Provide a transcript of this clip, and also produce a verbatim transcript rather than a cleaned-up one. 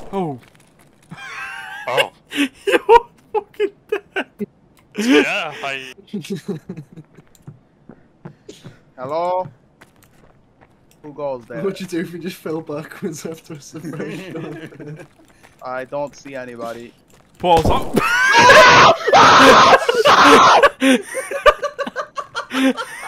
Oh. Oh. You're fucking dead. Yeah, I... Hello? Who goes there? What'd you do if you just fell backwards after a separation? I don't see anybody. Paul's up.